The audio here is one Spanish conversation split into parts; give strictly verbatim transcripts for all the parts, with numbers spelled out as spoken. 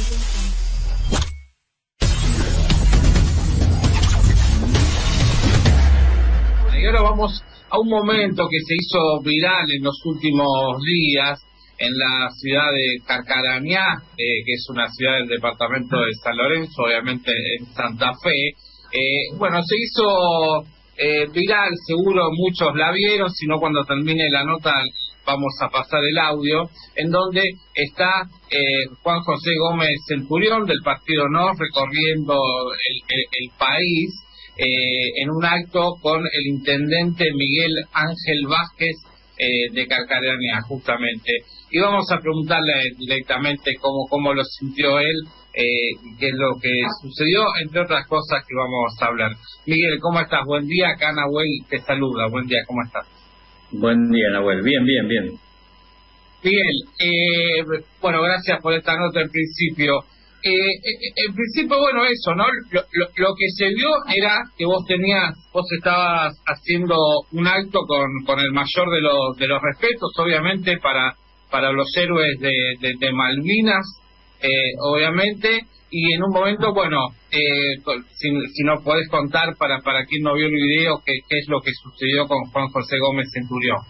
Y ahora vamos a un momento que se hizo viral en los últimos días en la ciudad de Carcarañá, eh, que es una ciudad del departamento de San Lorenzo, obviamente en Santa Fe. Eh, bueno, se hizo eh, viral, seguro muchos la vieron, si no cuando termine la nota vamos a pasar el audio, en donde está eh, Juan José Gómez Centurión del Partido No recorriendo el, el, el país eh, en un acto con el intendente Miguel Ángel Vázquez eh, de Carcarañá, justamente. Y vamos a preguntarle directamente cómo, cómo lo sintió él, eh, qué es lo que sucedió, entre otras cosas que vamos a hablar. Miguel, ¿cómo estás? Buen día, acá Nahuel te saluda. Buen día, ¿cómo estás? Buen día, Nahuel. Bien, bien, bien. Miguel, eh, bueno, gracias por esta nota en principio. Eh, en principio, bueno, eso, ¿no? Lo, lo, lo que se vio era que vos tenías, vos estabas haciendo un acto con, con el mayor de los, de los respetos, obviamente, para, para los héroes de, de, de Malvinas, eh, obviamente, y en un momento, bueno, eh, si, si nos podés contar para, para quien no vio el video, qué, qué es lo que sucedió con Juan José Gómez Centurión.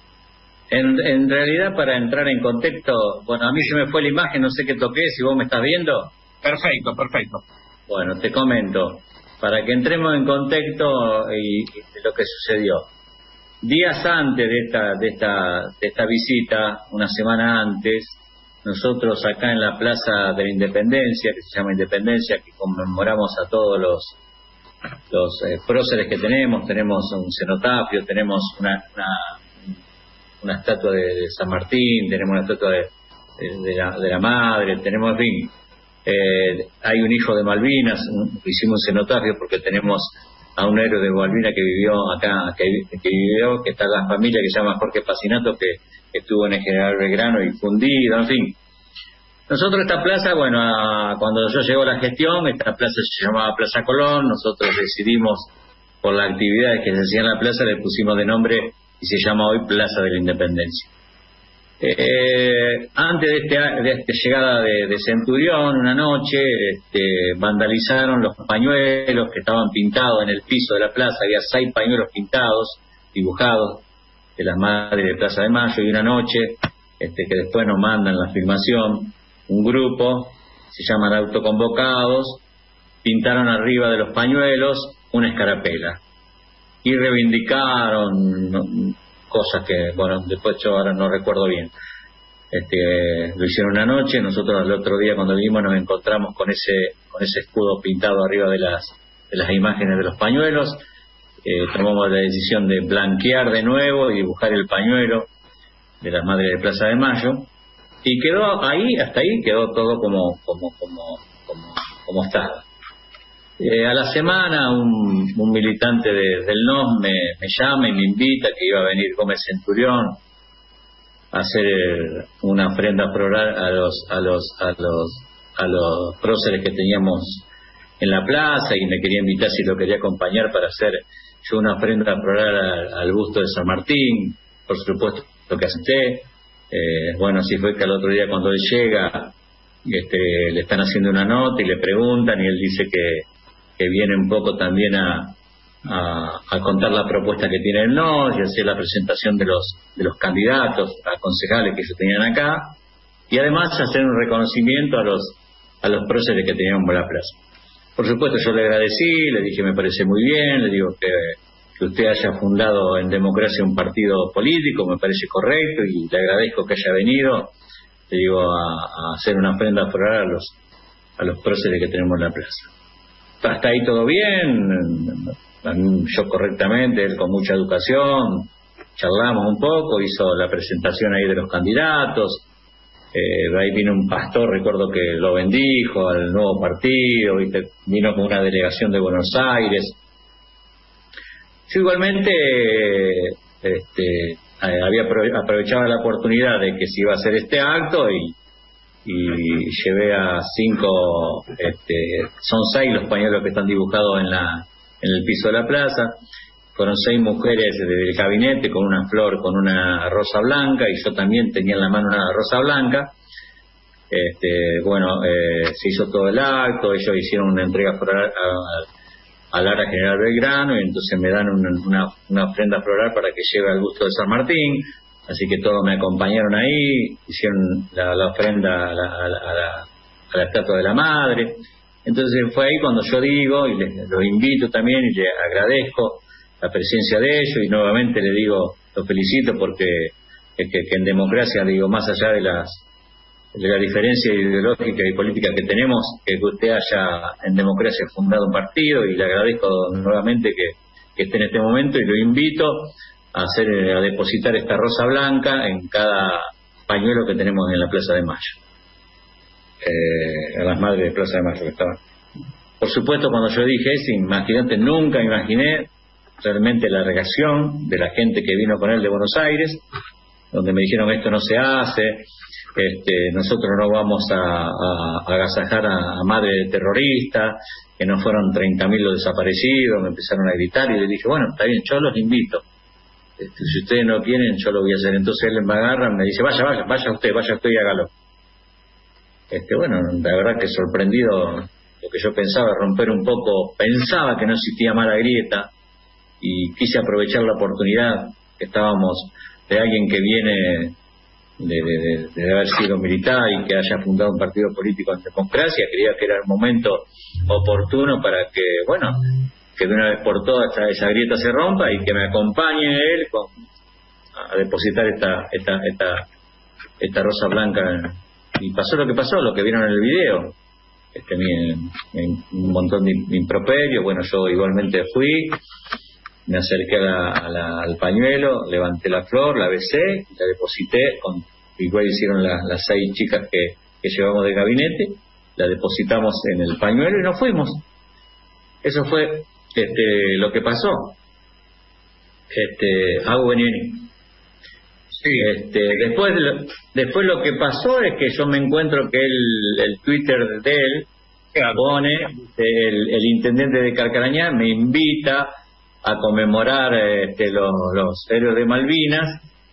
En, en realidad, para entrar en contexto, bueno, a mí se me fue la imagen, no sé qué toqué, si vos me estás viendo. Perfecto, perfecto. Bueno, te comento, para que entremos en contexto y, y lo que sucedió. Días antes de esta, de esta, de esta visita, una semana antes, nosotros acá en la Plaza de la Independencia, que se llama Independencia, que conmemoramos a todos los, los eh, próceres que tenemos, tenemos un cenotafio, tenemos una... una una estatua de, de San Martín, tenemos una estatua de, de, de, la, de la madre, tenemos, en fin, eh, hay un hijo de Malvinas, un, hicimos un cenotafio porque tenemos a un héroe de Malvinas que vivió acá, que, que vivió, que está en la familia, que se llama Jorge Pacinato, que, que estuvo en el General Belgrano y fundido, en fin. Nosotros esta plaza, bueno, a, cuando yo llegó la gestión, esta plaza se llamaba Plaza Colón, nosotros decidimos, por las actividades que se hacían en la plaza, le pusimos de nombre y se llama hoy Plaza de la Independencia. Eh, antes de, este, de esta llegada de, de Centurión, una noche, este, vandalizaron los pañuelos que estaban pintados en el piso de la plaza. Había seis pañuelos pintados, dibujados, de las madres de Plaza de Mayo, y una noche, este, que después nos mandan la filmación, un grupo, se llaman autoconvocados, pintaron arriba de los pañuelos una escarapela. Y reivindicaron ¿no? cosas que, bueno, después yo ahora no recuerdo bien. Este, lo hicieron una noche, nosotros el otro día cuando vinimos nos encontramos con ese con ese escudo pintado arriba de las de las imágenes de los pañuelos. Eh, tomamos la decisión de blanquear de nuevo y dibujar el pañuelo de las madres de Plaza de Mayo. Y quedó ahí, hasta ahí quedó todo como como como como, como estaba. Eh, a la semana un, un militante de, del N O S me, me llama y me invita que iba a venir Gómez Centurión a hacer una ofrenda floral a los a los a los a los próceres que teníamos en la plaza, y me quería invitar si lo quería acompañar para hacer yo una ofrenda floral al, al busto de San Martín. Por supuesto lo que acepté. Eh, bueno, así fue que al otro día cuando él llega, este, le están haciendo una nota y le preguntan y él dice que que viene un poco también a, a, a contar la propuesta que tiene el N O S y hacer la presentación de los de los candidatos a concejales que ellos tenían acá, y además hacer un reconocimiento a los a los próceres que teníamos en la plaza. Por supuesto yo le agradecí, le dije me parece muy bien, le digo que, que usted haya fundado en democracia un partido político, me parece correcto, y le agradezco que haya venido, le digo, a, a hacer una ofrenda floral a los a los próceres que tenemos en la plaza. Hasta ahí todo bien, yo correctamente, él con mucha educación, charlamos un poco, hizo la presentación ahí de los candidatos, eh, ahí vino un pastor, recuerdo que lo bendijo al nuevo partido, ¿viste? Vino con una delegación de Buenos Aires. Yo igualmente este, había aprovechado la oportunidad de que se iba a hacer este acto y y llevé a cinco, este, son seis los pañuelos que están dibujados en la en el piso de la plaza. Fueron seis mujeres del gabinete con una flor, con una rosa blanca, y yo también tenía en la mano una rosa blanca. Este, bueno, eh, se hizo todo el acto, ellos hicieron una entrega floral a, a, al área General Belgrano, y entonces me dan una, una, una ofrenda floral para que lleve al busto de San Martín, así que todos me acompañaron ahí, hicieron la, la ofrenda a la, a, la, a, la, a la estatua de la madre. Entonces fue ahí cuando yo digo, y les, los invito también, y les agradezco la presencia de ellos, y nuevamente les digo, los felicito porque que, que, que en democracia, digo, más allá de las de la diferencia ideológica y política que tenemos, que usted haya en democracia fundado un partido, y le agradezco nuevamente que, que esté en este momento, y lo invito a hacer a depositar esta rosa blanca en cada pañuelo que tenemos en la Plaza de Mayo, eh, a las madres de Plaza de Mayo que estaban. Por supuesto, cuando yo dije eso, imagínate, nunca imaginé realmente la reacción de la gente que vino con él de Buenos Aires, donde me dijeron esto no se hace, este, nosotros no vamos a, a, a agasajar a, a madre de terrorista, que no fueron treinta mil los desaparecidos. Me empezaron a gritar y le dije, bueno, está bien, yo los invito, este, si ustedes no quieren, yo lo voy a hacer. Entonces él me agarra, me dice, vaya, vaya, vaya usted, vaya usted y hágalo. Este, bueno, la verdad que sorprendido, lo que yo pensaba, romper un poco, pensaba que no existía mala grieta, y quise aprovechar la oportunidad que estábamos de alguien que viene de, de, de, de haber sido militar y que haya fundado un partido político en democracia. Creía que era el momento oportuno para que, bueno, que de una vez por todas esa, esa grieta se rompa, y que me acompañe él con, a depositar esta, esta, esta, esta rosa blanca. Y pasó lo que pasó, lo que vieron en el video. Este, mi, mi, un montón de improperios. Bueno, yo igualmente fui, me acerqué a la, a la, al pañuelo, levanté la flor, la besé y la deposité, con, igual hicieron la, las seis chicas que, que llevamos de gabinete, la depositamos en el pañuelo y nos fuimos. Eso fue este, lo que pasó. Este, hago venir. Sí. Este, después, lo, después lo que pasó es que yo me encuentro que el, el Twitter de él pone, el, el intendente de Carcarañá me invita a conmemorar este, los, los héroes de Malvinas,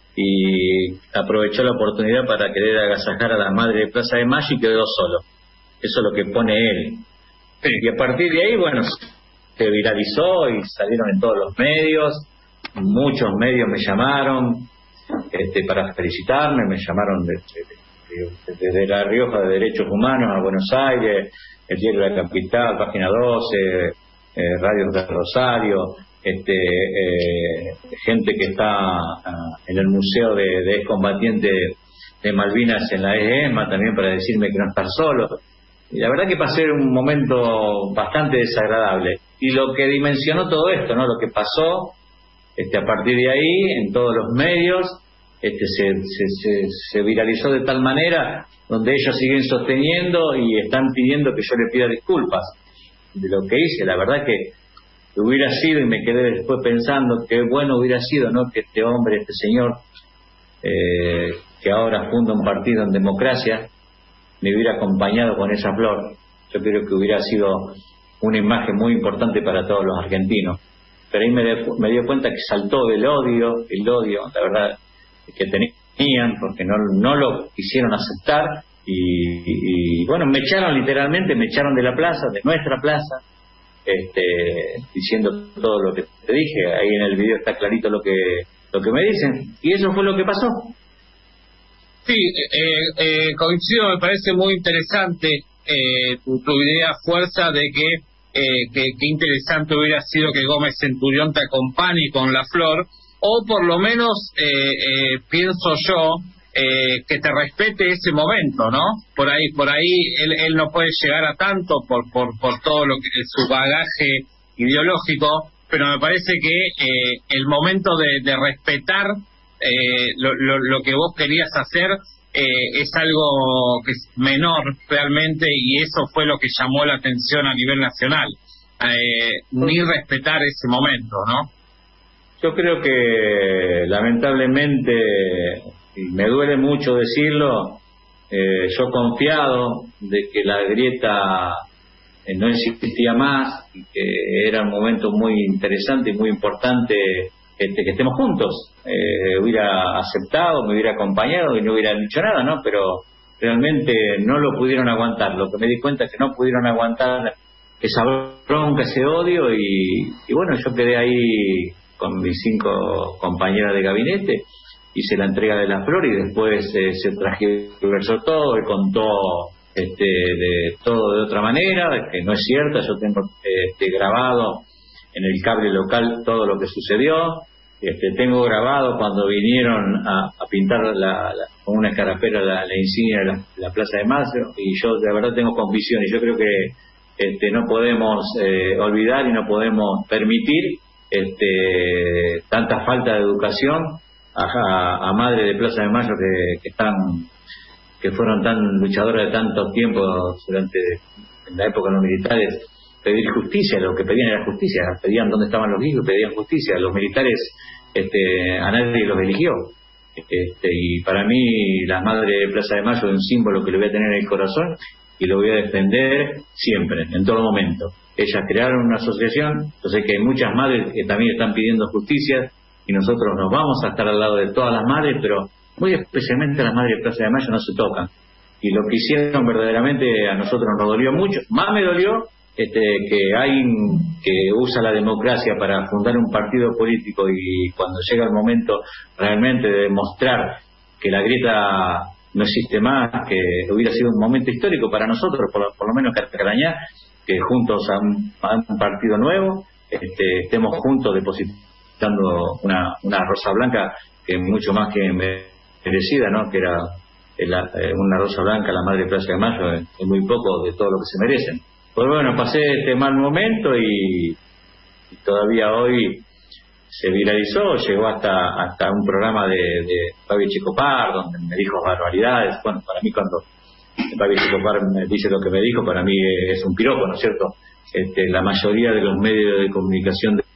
y aprovechó la oportunidad para querer agasajar a la madre de Plaza de Mayo y quedó solo. Eso es lo que pone él. Sí. Y a partir de ahí, bueno, se viralizó y salieron en todos los medios, muchos medios me llamaron este, para felicitarme, me llamaron desde de, de, de La Rioja de Derechos Humanos a Buenos Aires, el Diario de la Capital, Página doce, eh, Radio de Rosario, este, eh, gente que está uh, en el Museo de, de Excombatientes de Malvinas en la E E M A también, para decirme que no estar solo. Y la verdad que pasé un momento bastante desagradable, y lo que dimensionó todo esto, ¿no? Lo que pasó este, a partir de ahí en todos los medios, este, se, se, se, se viralizó de tal manera donde ellos siguen sosteniendo y están pidiendo que yo le pida disculpas de lo que hice. La verdad que hubiera sido, y me quedé después pensando, qué bueno hubiera sido, ¿no?, que este hombre, este señor, eh, que ahora funda un partido en democracia, me hubiera acompañado con esa flor. Yo creo que hubiera sido una imagen muy importante para todos los argentinos. Pero ahí me, de, me dio cuenta que saltó el odio, el odio, la verdad, que tenían, porque no, no lo quisieron aceptar, y, y bueno, me echaron literalmente, me echaron de la plaza, de nuestra plaza, este, diciendo todo lo que te dije. Ahí en el video está clarito lo que lo que me dicen, y eso fue lo que pasó. Sí, eh, eh, coincido, me parece muy interesante eh, tu, tu idea, Fuerza, de que, eh, que que interesante hubiera sido que Gómez Centurión te acompañe con la flor, o por lo menos, eh, eh, pienso yo, eh, que te respete ese momento, ¿no? Por ahí, por ahí él, él no puede llegar a tanto por por por todo lo que su bagaje ideológico, pero me parece que eh, el momento de, de respetar eh, lo, lo, lo que vos querías hacer eh, es algo que es menor realmente, y eso fue lo que llamó la atención a nivel nacional, eh, ni respetar ese momento, ¿no? Yo creo que lamentablemente, y me duele mucho decirlo, eh, yo confiado de que la grieta eh, no existía más, y que era un momento muy interesante y muy importante este, que estemos juntos, eh, hubiera aceptado, me hubiera acompañado y no hubiera dicho nada, ¿no? Pero realmente no lo pudieron aguantar. Lo que me di cuenta es que no pudieron aguantar esa bronca, ese odio, y, y bueno, yo quedé ahí con mis cinco compañeras de gabinete, hice la entrega de la flor y después eh, se transversó todo y contó este, de todo de otra manera, que no es cierta. Yo tengo este, grabado en el cable local todo lo que sucedió. Este, tengo grabado cuando vinieron a, a pintar la, la, con una escarapela la, la insignia de la, la Plaza de Mayo, y yo de verdad tengo convicción, y yo creo que este, no podemos eh, olvidar y no podemos permitir este, tanta falta de educación a, a, a madres de Plaza de Mayo que, que están que fueron tan luchadoras de tantos tiempos durante en la época de los militares. Pedir justicia, lo que pedían era justicia, pedían dónde estaban los hijos, pedían justicia. Los militares este, a nadie los eligió, este, y para mí las madres de Plaza de Mayo es un símbolo que le voy a tener en el corazón y lo voy a defender siempre, en todo momento. Ellas crearon una asociación, yo sé que hay muchas madres que también están pidiendo justicia, y nosotros nos vamos a estar al lado de todas las madres, pero muy especialmente las madres de Plaza de Mayo no se tocan, y lo que hicieron verdaderamente a nosotros nos dolió mucho. Más me dolió Este, que alguien que usa la democracia para fundar un partido político, y cuando llega el momento realmente de demostrar que la grieta no existe más, que hubiera sido un momento histórico para nosotros, por, por lo menos Carcarañá, que juntos a un, a un partido nuevo este, estemos juntos depositando una, una rosa blanca que es mucho más que merecida, ¿no? Que era la, una rosa blanca, la madre de Plaza de Mayo, es muy poco de todo lo que se merecen. Pues bueno, pasé este mal momento y, y todavía hoy se viralizó, llegó hasta hasta un programa de, de Fabi Checopar, donde me dijo barbaridades. Bueno, para mí cuando Fabi Checopar me dice lo que me dijo, para mí es un piropo, ¿no es cierto? Este, la mayoría de los medios de comunicación de,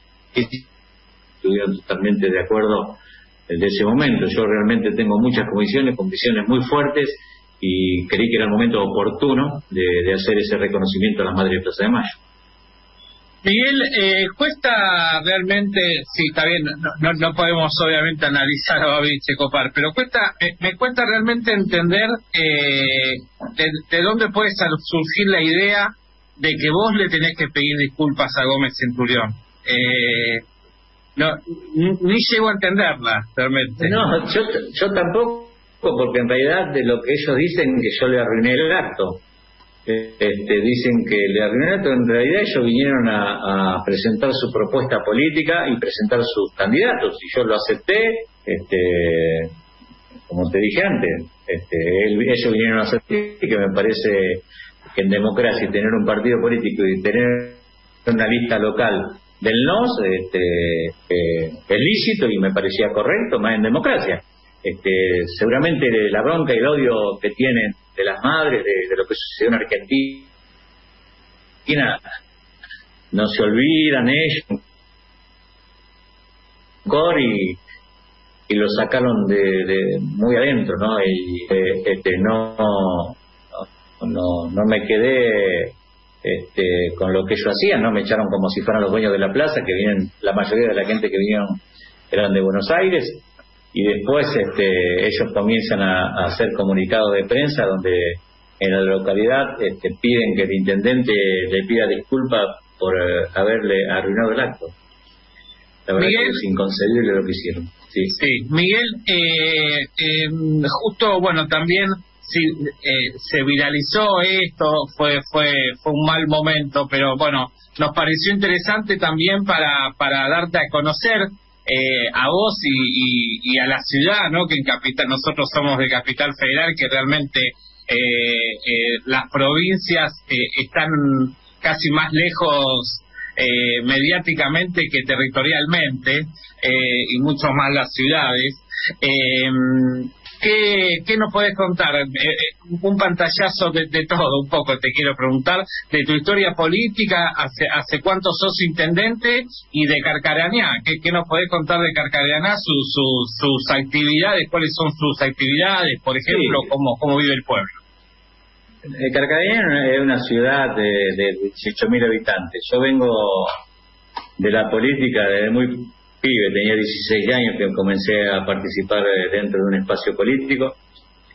estuvieron totalmente de acuerdo de ese momento. Yo realmente tengo muchas convicciones, convicciones muy fuertes, y creí que era el momento oportuno de, de hacer ese reconocimiento a las madres de Plaza de Mayo. Miguel, eh, cuesta realmente, sí, está bien, no, no, no podemos obviamente analizar a Babi Checopar, pero cuesta, eh, me cuesta realmente entender eh, de, de dónde puede surgir la idea de que vos le tenés que pedir disculpas a Gómez Centurión. Eh, no, ni llego a entenderla, realmente. No, yo, yo tampoco, porque en realidad de lo que ellos dicen que yo le arruiné el acto. Este, dicen que le arruiné el acto, en realidad ellos vinieron a, a presentar su propuesta política y presentar sus candidatos, y yo lo acepté, este, como te dije antes, este, él, ellos vinieron a aceptar, que me parece que en democracia tener un partido político y tener una lista local del N O S este, eh, es lícito y me parecía correcto, más en democracia. Este, seguramente la bronca y el odio que tienen de las madres, de, de lo que sucedió en Argentina, no se olvidan ellos, y, y lo sacaron de, de muy adentro, ¿no? Y este, no, no, no me quedé este, con lo que ellos hacían, ¿no? Me echaron como si fueran los dueños de la plaza, que vienen, la mayoría de la gente que vinieron eran de Buenos Aires. Y después este, ellos comienzan a, a hacer comunicados de prensa donde en la localidad este, piden que el intendente le pida disculpas por eh, haberle arruinado el acto. La verdad Miguel, que es inconcebible lo que hicieron. Sí, sí. Miguel, eh, eh, justo, bueno, también sí, eh, se viralizó esto, fue fue fue un mal momento, pero bueno, nos pareció interesante también para, para darte a conocer Eh, a vos y, y, y a la ciudad, ¿no? Que en Capital, nosotros somos de Capital Federal, que realmente eh, eh, las provincias eh, están casi más lejos eh, mediáticamente que territorialmente, eh, y mucho más las ciudades. Eh, ¿Qué, ¿Qué nos podés contar? Eh, un pantallazo de, de todo, un poco te quiero preguntar, de tu historia política, hace, hace cuánto sos intendente, y de Carcarañá. ¿Qué, qué nos podés contar de Carcarañá, su, su, sus actividades, cuáles son sus actividades, por ejemplo, sí. cómo, cómo vive el pueblo? Carcarañá es una ciudad de, de dieciocho mil habitantes. Yo vengo de la política desde muy pibe, tenía dieciséis años que comencé a participar dentro de un espacio político.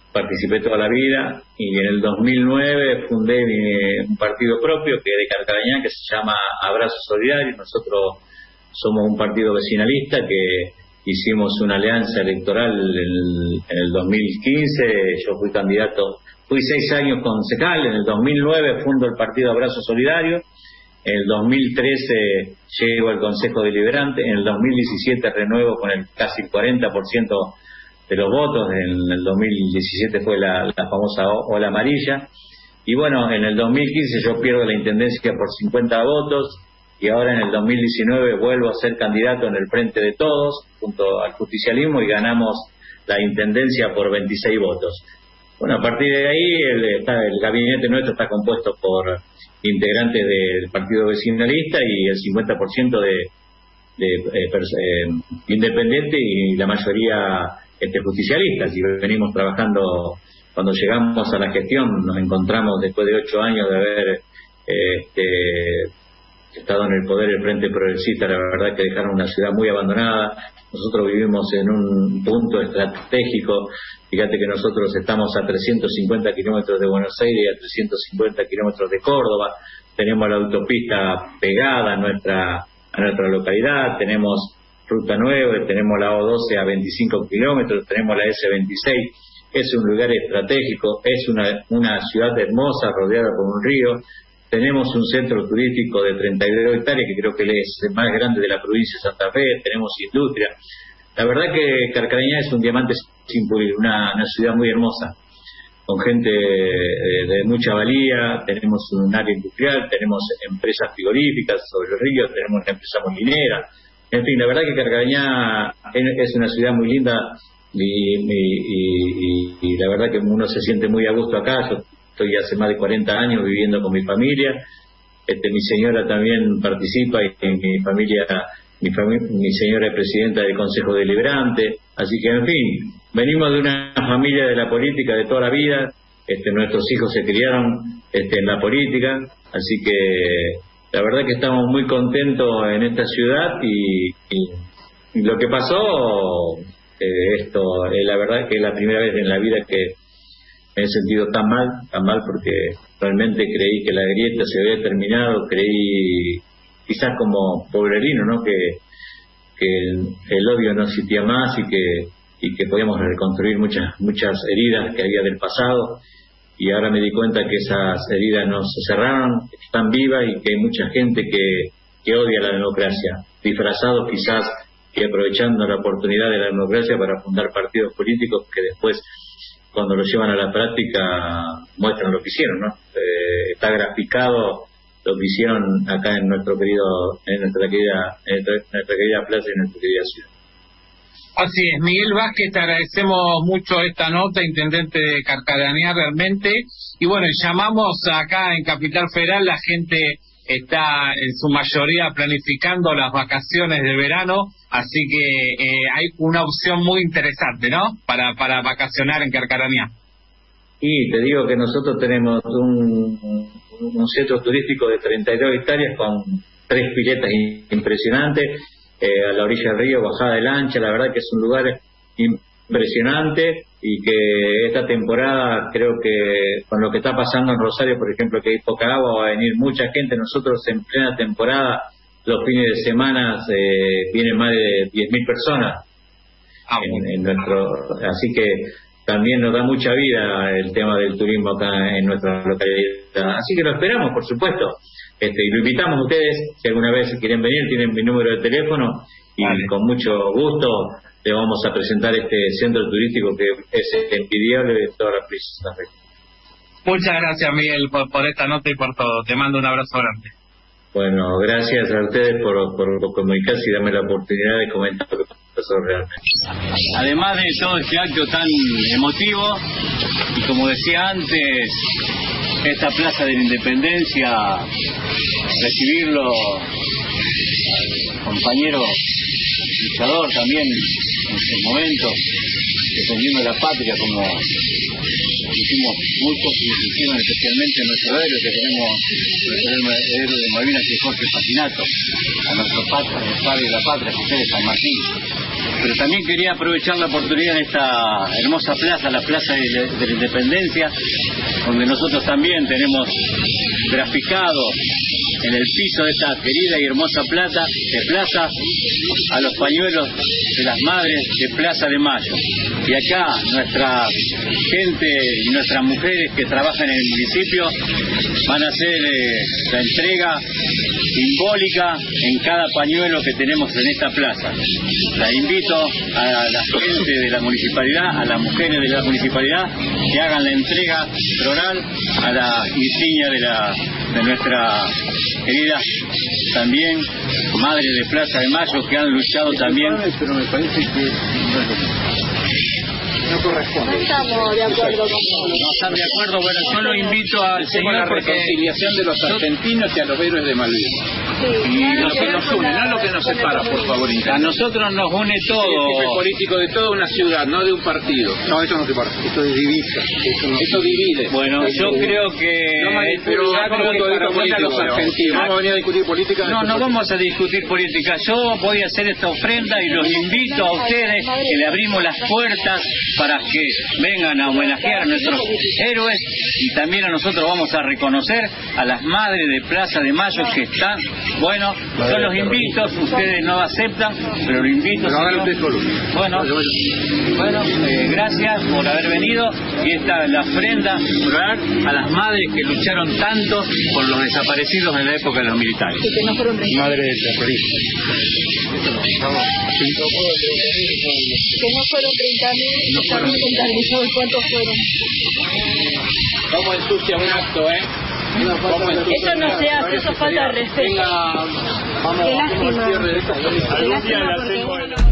participé toda la vida, y en el dos mil nueve fundé mi, un partido propio que es de Carcarañá, que se llama Abrazo Solidario. Nosotros somos un partido vecinalista que hicimos una alianza electoral en el, en el dos mil quince. Yo fui candidato, fui seis años concejal. En el dos mil nueve fundo el partido Abrazo Solidario. En el dos mil trece llego al Consejo Deliberante. En el dos mil diecisiete renuevo con el casi cuarenta por ciento de los votos. En el dos mil diecisiete fue la, la famosa ola amarilla. Y bueno, en el dos mil quince yo pierdo la intendencia por cincuenta votos. Y ahora en el dos mil diecinueve vuelvo a ser candidato en el Frente de Todos, junto al justicialismo, y ganamos la intendencia por veintiséis votos. Bueno, a partir de ahí el, está, el gabinete nuestro está compuesto por integrantes del partido vecinalista y el cincuenta por ciento de, de eh, eh, independiente, y la mayoría este, justicialistas. Y venimos trabajando. Cuando llegamos a la gestión nos encontramos, después de ocho años de haber eh, este, estado en el poder el Frente Progresista, la verdad que dejaron una ciudad muy abandonada. Nosotros vivimos en un punto estratégico. Fíjate que nosotros estamos a trescientos cincuenta kilómetros de Buenos Aires y a trescientos cincuenta kilómetros de Córdoba. Tenemos la autopista pegada a nuestra, a nuestra localidad. Tenemos Ruta nueve, tenemos la O doce a veinticinco kilómetros, tenemos la S veintiséis. Es un lugar estratégico, es una, una ciudad hermosa rodeada por un río. Tenemos un centro turístico de treinta y dos hectáreas, que creo que es el más grande de la provincia de Santa Fe. Tenemos industria. La verdad que Carcarañá es un diamante sin pulir, una, una ciudad muy hermosa, con gente de, de mucha valía. Tenemos un área industrial, tenemos empresas frigoríficas sobre el río, tenemos una empresa molinera. En fin, la verdad que Carcarañá es una ciudad muy linda, y, y, y, y la verdad que uno se siente muy a gusto acá. Yo estoy hace más de cuarenta años viviendo con mi familia. Este, mi señora también participa, y, y mi familia, mi, fami mi señora es presidenta del Consejo Deliberante. Así que, en fin, venimos de una familia de la política de toda la vida. Este, nuestros hijos se criaron este, en la política, así que la verdad que estamos muy contentos en esta ciudad. Y, y, y lo que pasó, eh, esto, eh, la verdad que es la primera vez en la vida que me he sentido tan mal, tan mal, porque realmente creí que la grieta se había terminado. Creí, quizás como pueblerino, ¿no?, que, que el, el odio no existía más, y que y que podíamos reconstruir muchas muchas heridas que había del pasado. Y ahora me di cuenta que esas heridas no se cerraron, están vivas, y que hay mucha gente que, que odia la democracia, disfrazados quizás, y aprovechando la oportunidad de la democracia para fundar partidos políticos que después, cuando lo llevan a la práctica, muestran lo que hicieron, ¿no? Eh, está graficado lo que hicieron acá en nuestro querido, en nuestra querida, en nuestra, nuestra querida plaza y en nuestra querida ciudad. Así es, Miguel Vázquez, te agradecemos mucho esta nota, intendente de Carcarañá, realmente. Y bueno, llamamos acá en Capital Federal, la gente está en su mayoría planificando las vacaciones de verano, así que eh, hay una opción muy interesante, ¿no?, para, para vacacionar en Carcarañá. Y te digo que nosotros tenemos un, un centro turístico de treinta y dos hectáreas con tres piletas impresionantes. Eh, a la orilla del río, bajada de lancha. La verdad que es un lugar impresionante, y que esta temporada, creo que con lo que está pasando en Rosario, por ejemplo, que hay poca agua, va a venir mucha gente. Nosotros en plena temporada, los fines de semana, eh, vienen más de diez mil personas ah, en, en nuestro, así que también nos da mucha vida el tema del turismo acá en nuestra localidad. Así que lo esperamos, por supuesto. Este, y lo invitamos a ustedes, si alguna vez quieren venir, tienen mi número de teléfono, y vale, con mucho gusto le vamos a presentar este centro turístico que es envidiable de toda la provincia. Muchas gracias, Miguel, por, por esta nota y por todo. Te mando un abrazo grande. Bueno, gracias a ustedes por, por, por comunicarse y darme la oportunidad de comentar lo que pasó realmente. Además de todo este acto tan emotivo, y como decía antes, esta Plaza de la Independencia, recibirlo al compañero luchador también en su momento, defendiendo la patria como hicimos muchos y nos hicieron especialmente a nuestro héroe que tenemos, nuestro héroe de Malvinas, que es Jorge Facinato, a nuestro padre, el padre de la patria, José de San Martín. Pero también quería aprovechar la oportunidad en esta hermosa plaza, la Plaza de, de la Independencia, donde nosotros también tenemos graficado en el piso de esta querida y hermosa plata, de plaza a los pañuelos de las madres de Plaza de Mayo. Y acá nuestra gente y nuestras mujeres que trabajan en el municipio van a hacer eh, la entrega simbólica en cada pañuelo que tenemos en esta plaza. La invito a la gente de la municipalidad, a las mujeres de la municipalidad, que hagan la entrega floral a la insignia de, la, de nuestra querida también madre de Plaza de Mayo, que han luchado también. Pero me parece que no corresponde. No estamos de acuerdo con No están de acuerdo. Bueno, yo lo invito al señor la porque reconciliación de los argentinos y a los héroes de Malvinas. Sí, Y no lo que nos une, no lo que nos separa, por favor. a nosotros nos une todo. Es político de toda una ciudad, no de un partido. No, eso no se para, esto es divisa. Eso, no... Eso divide. Bueno, yo creo que... No, pero ya creo que para para los argentinos. Vamos a venir a discutir política. No, no vamos a discutir política. Yo voy a hacer esta ofrenda y los invito a ustedes que le abrimos las puertas para que vengan a homenajear a nuestros héroes, y también a nosotros vamos a reconocer a las madres de Plaza de Mayo que están, bueno, yo los invito, ustedes no aceptan, pero los invito. Bueno, bueno, eh, gracias por haber venido, y esta es la ofrenda floral a las madres que lucharon tanto por los desaparecidos en la época de los militares. que no fueron Madre de terroristas. que no fueron treinta mil, no fueron contabilizados cuántos fueron. ¿Cómo ensucia un acto, eh? Eso no se hace, eso falta de respeto. Venga, vamos, Qué vamos al lástima. cierre de esta. Qué lástima porque uno no-